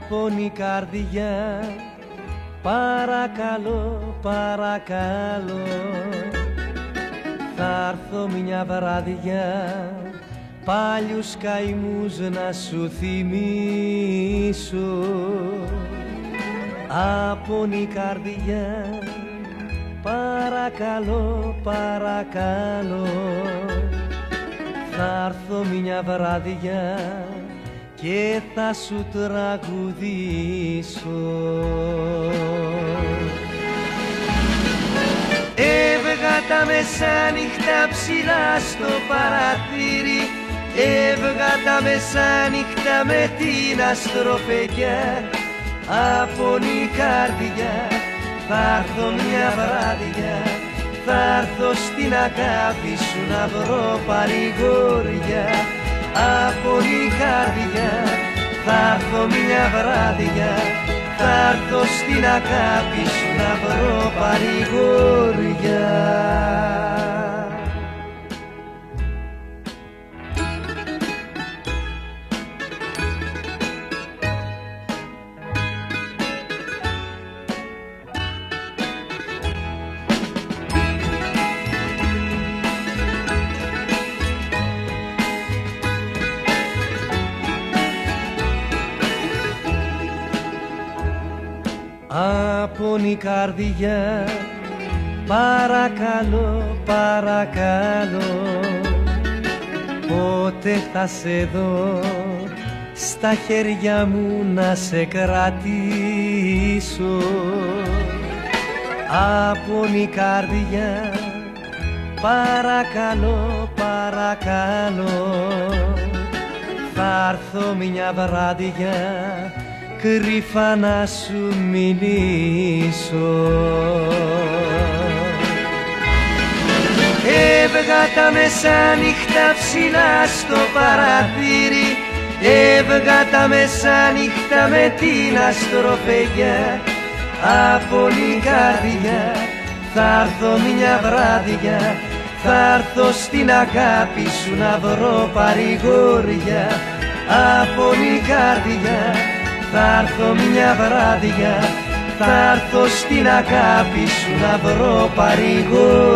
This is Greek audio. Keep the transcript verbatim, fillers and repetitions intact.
Απονή καρδιά, παρακαλώ, παρακαλώ, θα έρθω μια βραδιά παλιούς καημούς να σου θυμίσω. Απονή καρδιά, παρακαλώ, παρακαλώ, θα έρθω μια βραδιά και θα σου τραγουδήσω. Έβγα τα μεσάνυχτα ψηλά στο παραθύρι, έβγα τα μεσάνυχτα με την αστροφαιγιά. Απονή καρδιά, θα έρθω μια βράδια, θα έρθω στην αγάπη σου να βρω παρηγόρια. Απονή καρδιά, θα έρθω μια βράδια, θα έρθω στην αγάπη σου να βρω παρηγόρια. Απονή καρδιά, παρακαλώ, παρακαλώ, πότε θα σε δω στα χέρια μου να σε κρατήσω. Απονή καρδιά, παρακαλώ, παρακαλώ, θα έρθω μια βράδια κρυφά να σου μιλήσω. Έβγα τα μεσάνυχτα ψηλά στο παραθύρι, έβγα τα μεσάνυχτα με την αστροφαιγιά. Απονή καρδιά, θα έρθω μια βράδια, θα έρθω στην αγάπη σου να βρω παρηγόρια. Απονή καρδιά, θα έρθω μια βράδια, θα έρθω στην αγάπη σου να βρω παρηγόρια.